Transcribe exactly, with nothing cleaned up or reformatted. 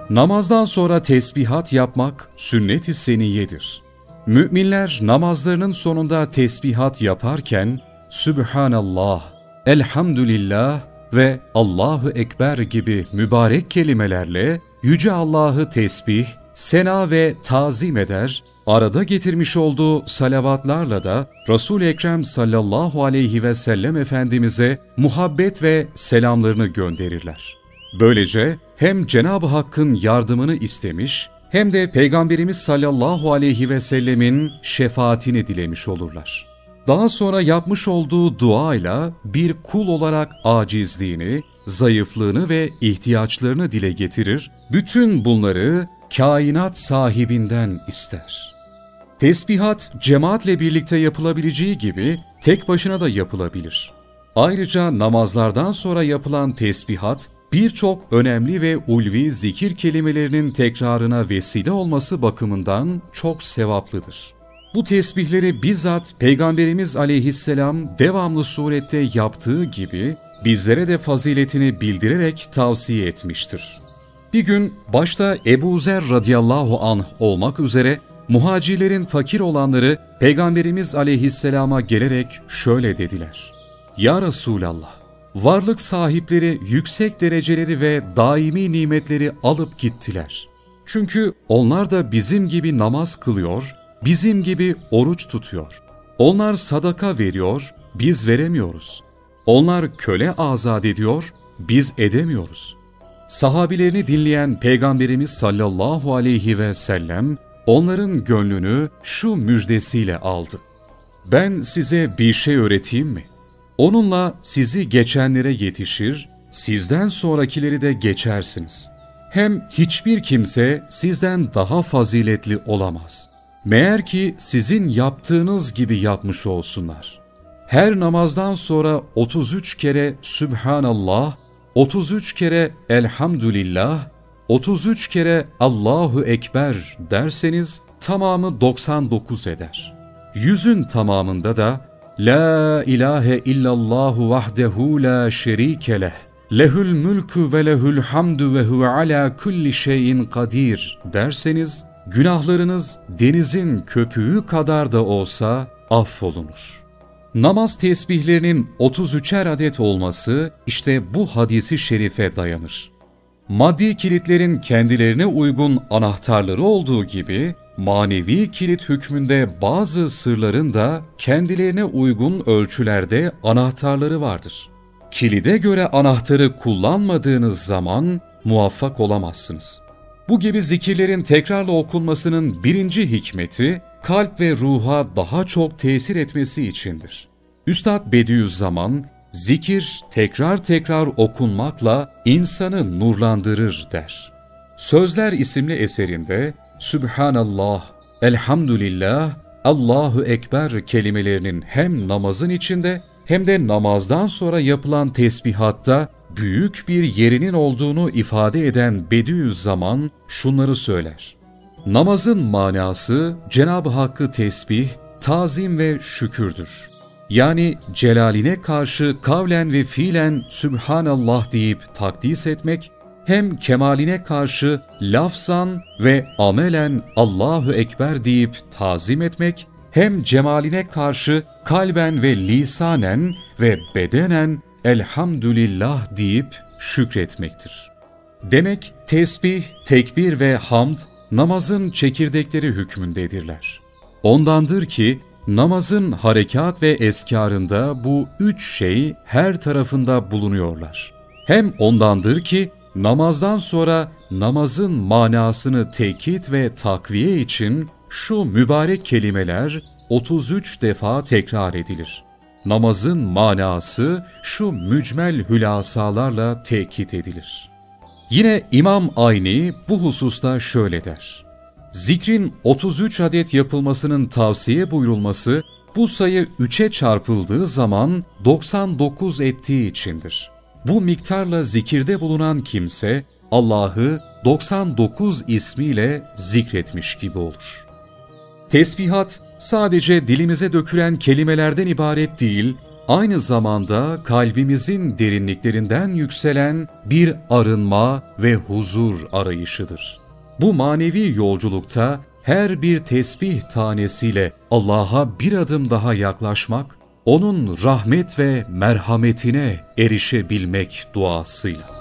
Namazdan sonra tesbihat yapmak sünnet-i seniyyedir. Müminler namazlarının sonunda tesbihat yaparken Sübhanallah, Elhamdülillah ve Allahu Ekber gibi mübarek kelimelerle Yüce Allah'ı tesbih, sena ve tazim eder, arada getirmiş olduğu salavatlarla da Resul-i Ekrem sallallahu aleyhi ve sellem Efendimiz'e muhabbet ve selamlarını gönderirler. Böylece hem Cenab-ı Hakk'ın yardımını istemiş hem de Peygamberimiz sallallahu aleyhi ve sellemin şefaatini dilemiş olurlar. Daha sonra yapmış olduğu duayla bir kul olarak acizliğini, zayıflığını ve ihtiyaçlarını dile getirir, bütün bunları kainat sahibinden ister. Tesbihat, cemaatle birlikte yapılabileceği gibi tek başına da yapılabilir. Ayrıca namazlardan sonra yapılan tesbihat, birçok önemli ve ulvi zikir kelimelerinin tekrarına vesile olması bakımından çok sevaplıdır. Bu tesbihleri bizzat Peygamberimiz aleyhisselam devamlı surette yaptığı gibi bizlere de faziletini bildirerek tavsiye etmiştir. Bir gün başta Ebu Zer radıyallahu anh olmak üzere muhacirlerin fakir olanları Peygamberimiz aleyhisselama gelerek şöyle dediler: "Ya Resulallah, varlık sahipleri yüksek dereceleri ve daimi nimetleri alıp gittiler. Çünkü onlar da bizim gibi namaz kılıyor, bizim gibi oruç tutuyor. Onlar sadaka veriyor, biz veremiyoruz. Onlar köle azat ediyor, biz edemiyoruz." Sahabilerini dinleyen Peygamberimiz sallallahu aleyhi ve sellem onların gönlünü şu müjdesiyle aldı: "Ben size bir şey öğreteyim mi? Onunla sizi geçenlere yetişir, sizden sonrakileri de geçersiniz. Hem hiçbir kimse sizden daha faziletli olamaz. Meğer ki sizin yaptığınız gibi yapmış olsunlar. Her namazdan sonra otuz üç kere Sübhanallah, otuz üç kere Elhamdülillah, otuz üç kere Allahu Ekber derseniz tamamı doksan dokuz eder. Yüzün tamamında da La ilahe illallahu vahdehu la şerike leh, lehül mülkü ve lehül hamdü ve huve ala kulli şeyin kadir derseniz günahlarınız denizin köpüğü kadar da olsa affolunur." Namaz tesbihlerinin otuz üçer adet olması işte bu hadisi şerife dayanır. Maddi kilitlerin kendilerine uygun anahtarları olduğu gibi manevi kilit hükmünde bazı sırların da kendilerine uygun ölçülerde anahtarları vardır. Kilide göre anahtarı kullanmadığınız zaman muvaffak olamazsınız. Bu gibi zikirlerin tekrarla okunmasının birinci hikmeti, kalp ve ruha daha çok tesir etmesi içindir. Üstad Bediüzzaman, zikir tekrar tekrar okunmakla insanı nurlandırır der. Sözler isimli eserinde Sübhanallah, Elhamdülillah, Allahu Ekber kelimelerinin hem namazın içinde hem de namazdan sonra yapılan tesbihatta büyük bir yerinin olduğunu ifade eden Bediüzzaman şunları söyler: "Namazın manası Cenab-ı Hakk'ı tesbih, tazim ve şükürdür. Yani celaline karşı kavlen ve fiilen Sübhanallah deyip takdis etmek, hem kemaline karşı lafzan ve amelen Allahu Ekber deyip tazim etmek, hem cemaline karşı kalben ve lisanen ve bedenen Elhamdülillah deyip şükretmektir." Demek tesbih, tekbir ve hamd namazın çekirdekleri hükmündedirler. Ondandır ki namazın harekat ve eskarında bu üç şey her tarafında bulunuyorlar. Hem ondandır ki namazdan sonra namazın manasını tekit ve takviye için şu mübarek kelimeler otuz üç defa tekrar edilir. Namazın manası şu mücmel hülasalarla tekit edilir. Yine İmam Ayni bu hususta şöyle der: "Zikrin otuz üç adet yapılmasının tavsiye buyurulması, bu sayı üçe çarpıldığı zaman doksan dokuz ettiği içindir. Bu miktarla zikirde bulunan kimse Allah'ı doksan dokuz ismiyle zikretmiş gibi olur." Tesbihat sadece dilimize dökülen kelimelerden ibaret değil, aynı zamanda kalbimizin derinliklerinden yükselen bir arınma ve huzur arayışıdır. Bu manevi yolculukta her bir tesbih tanesiyle Allah'a bir adım daha yaklaşmak, onun rahmet ve merhametine erişebilmek duasıyla.